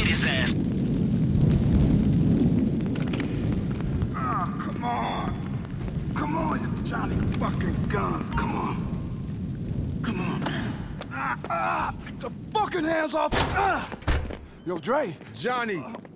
get his ass. Ah, come on. Come on, you Johnny fucking guns. Come on. Come on, man. Get the fucking hands off. Yo, Dre. Johnny.